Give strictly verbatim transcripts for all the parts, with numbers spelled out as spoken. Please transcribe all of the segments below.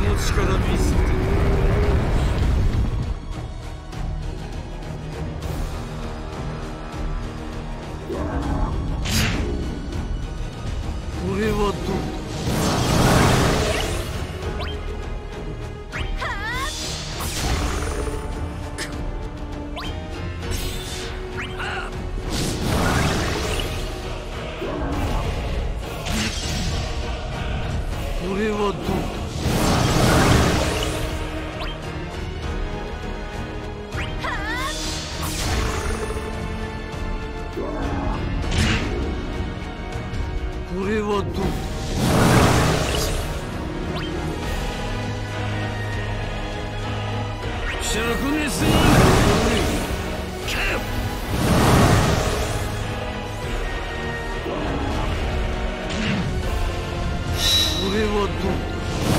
の力見せて。これはどうだ。これはどうだ。これはどうだ。灼熱にキャッこれはどうだ。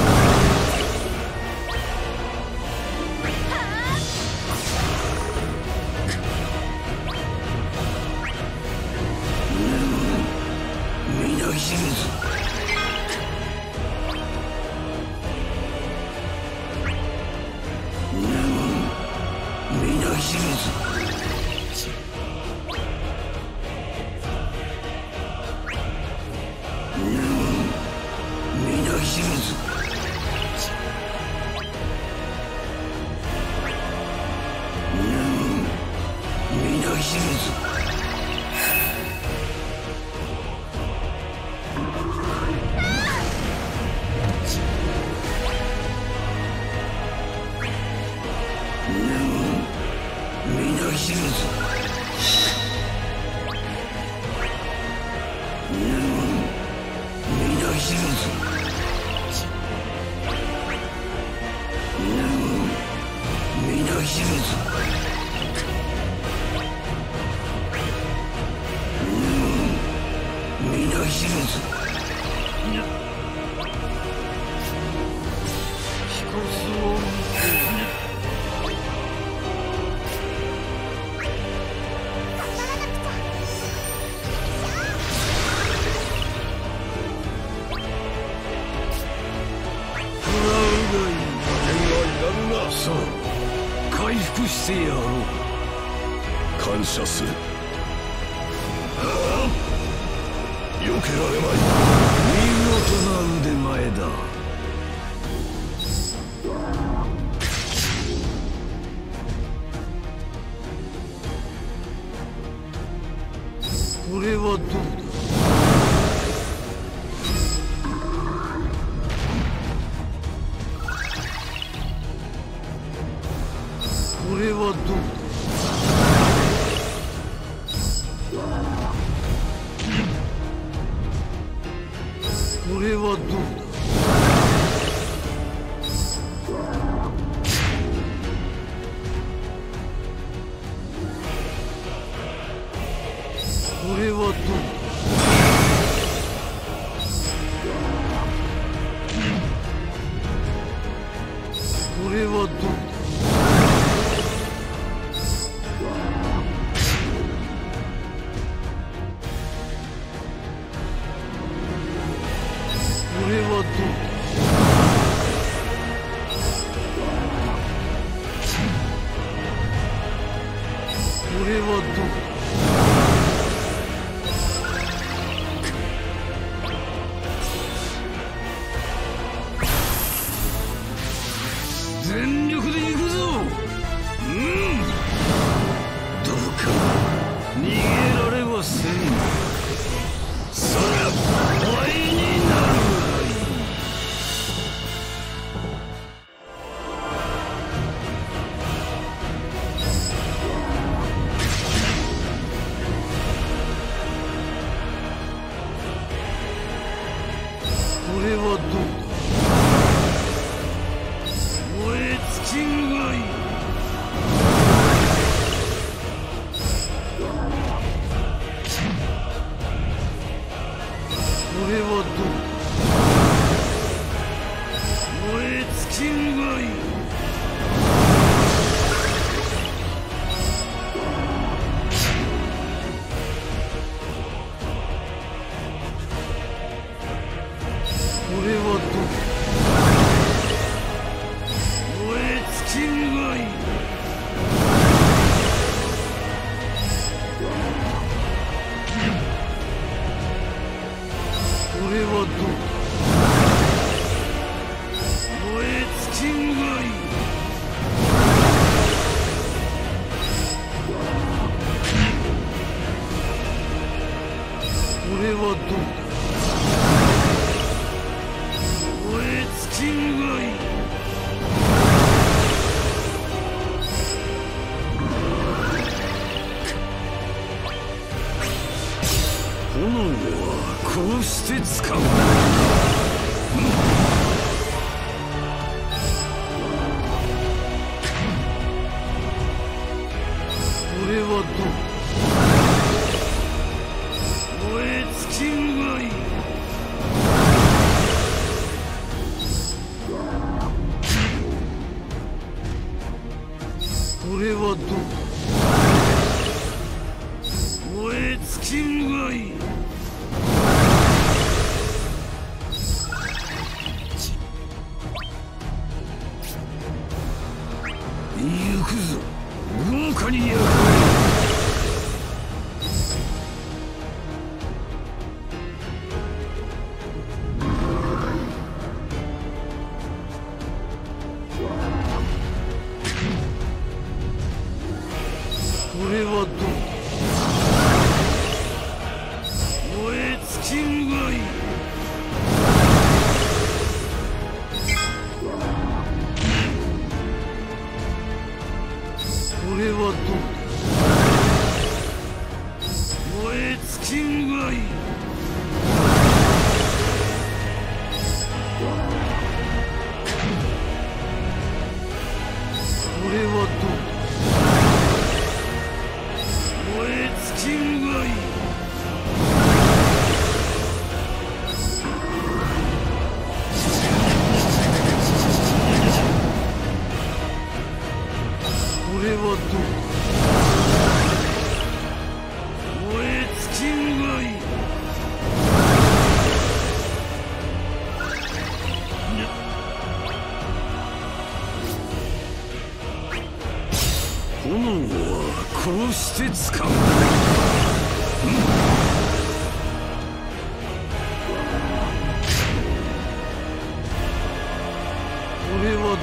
そう、回復してやろう。感謝する。ああ、避けられまい。見事な腕前だ。これはどうだ。これはどうだ。これはどうだ。これはどうだ。これはどうだ。これはどうだ。これはどうだ。全力で行くぞ。うん。どうか逃げられはせん。そりゃ倍になる。これはどうだ。燃え尽きるがいい。これはどうだ。燃え尽きるがいい。これはどうだ。 はどうだ。燃え尽きんがいい。これはどうだ。燃え尽きんがいい。炎はこうして使う。これはどうだ。燃え尽きんがいい。これはどうだ。燃え尽きんがいい。行くぞ、豪華に焼く。これはどうだ。燃え尽きんがいい。これはどうだ。燃え尽きんがいい。これはどうだ。燃え尽きんがいい。これはどうだ。燃え尽きんがいい。炎はこうして使う。これはどうだ。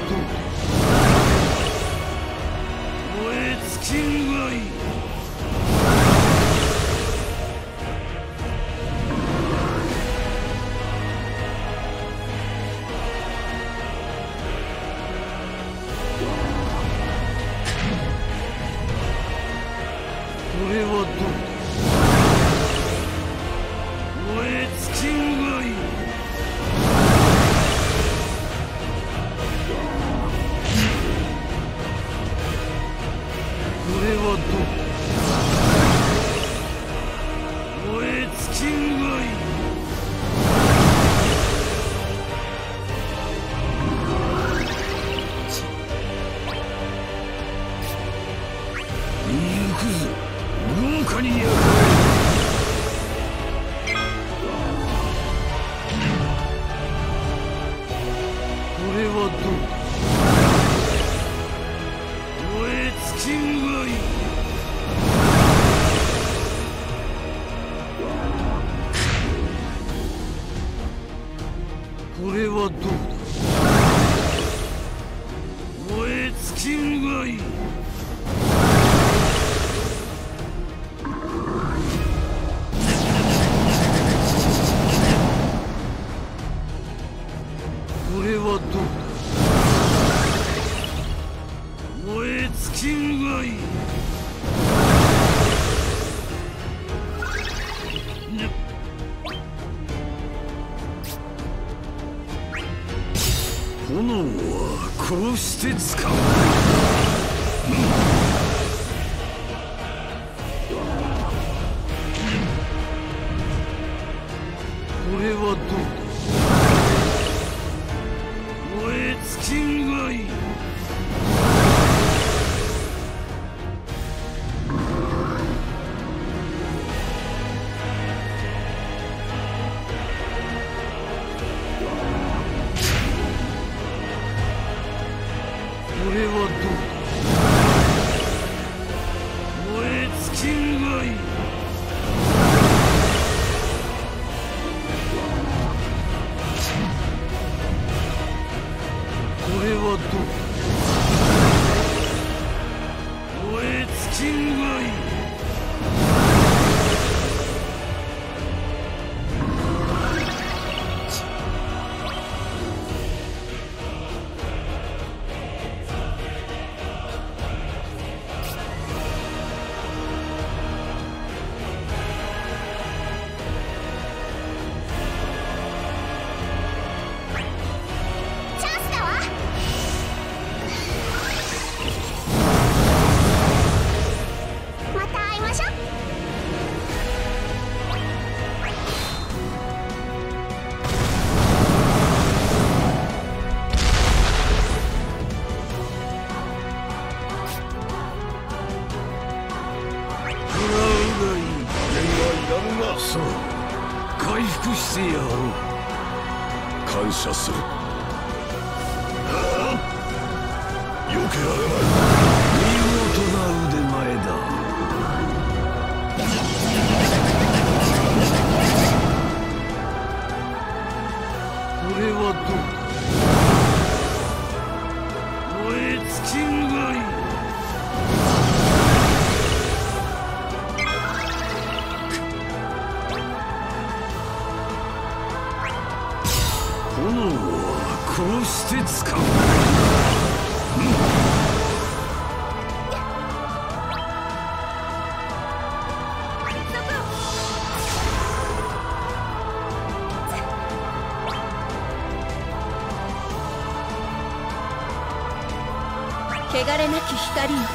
燃え尽きんがいい。これはどうだ。燃え尽きんがいい。これはどうだ。燃え尽きんがいい。行くぞ、豪華に焼く。これはどうだ。燃え尽きんがいい。これはどうだ。燃え尽きんがいい。これはどうだ。燃え尽きんがいい。炎はこうして使う。これはどうだ。燃え尽きんがいい。これはどうだ。 感謝する。避けられない。見事な腕前だ。これはどうだ。燃え尽きるがいい。炎はこうして使う。うん汚れなき光よ。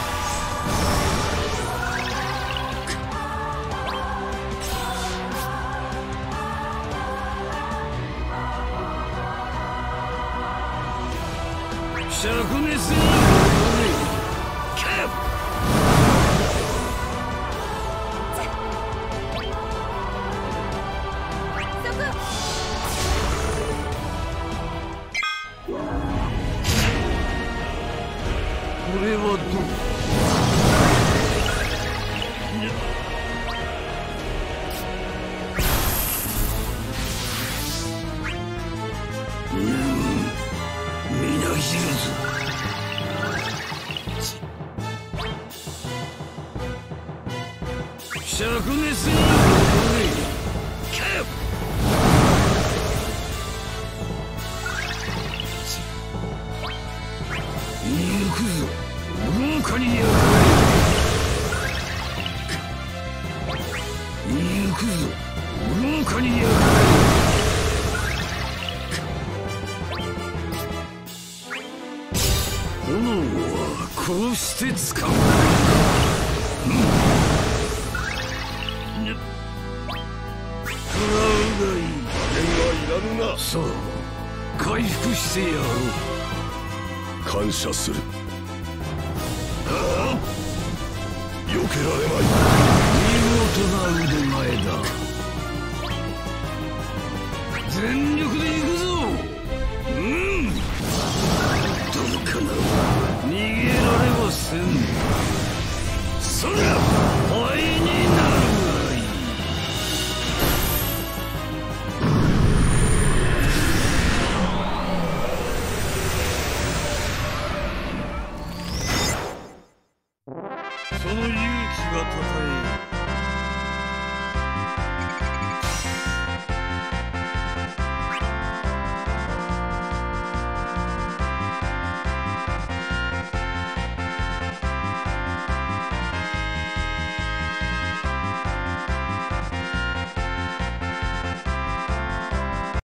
灼熱にキャッこれはどう。うんみなぎるぞ。灼熱にキャッ行くぞ豪華に焼かれ行くぞ豪華に焼かれ炎はこうして使う。うん食らうがいい。剣はいらぬな。そう回復してやろう。感謝する。ああ避けられない。見事な腕前だ。全力で行くぞ。うんどうかな。逃げられはせん。そりゃ灰になるがいい。その勇気がたたえ